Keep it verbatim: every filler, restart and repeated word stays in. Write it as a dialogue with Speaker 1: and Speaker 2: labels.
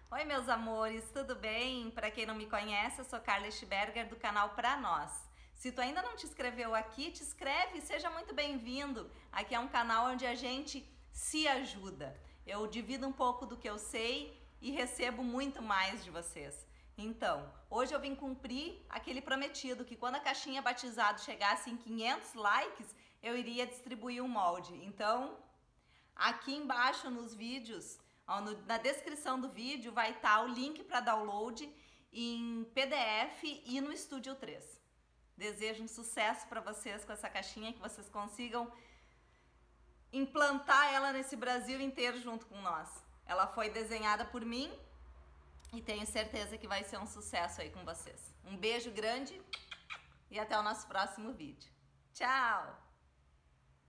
Speaker 1: Oi, meus amores, tudo bem? Para quem não me conhece, eu sou Carla Schberger do canal Pra Nós. Se tu ainda não te inscreveu aqui, te inscreve e seja muito bem-vindo. Aqui é um canal onde a gente se ajuda. Eu divido um pouco do que eu sei e recebo muito mais de vocês. Então, hoje eu vim cumprir aquele prometido que quando a caixinha batizado chegasse em quinhentos likes, eu iria distribuir um molde. Então, aqui embaixo nos vídeos, ó, no, na descrição do vídeo vai estar o link para download em P D F e no Studio três. Desejo um sucesso para vocês com essa caixinha, que vocês consigam implantar ela nesse Brasil inteiro junto com nós. Ela foi desenhada por mim e tenho certeza que vai ser um sucesso aí com vocês. Um beijo grande e até o nosso próximo vídeo. Tchau!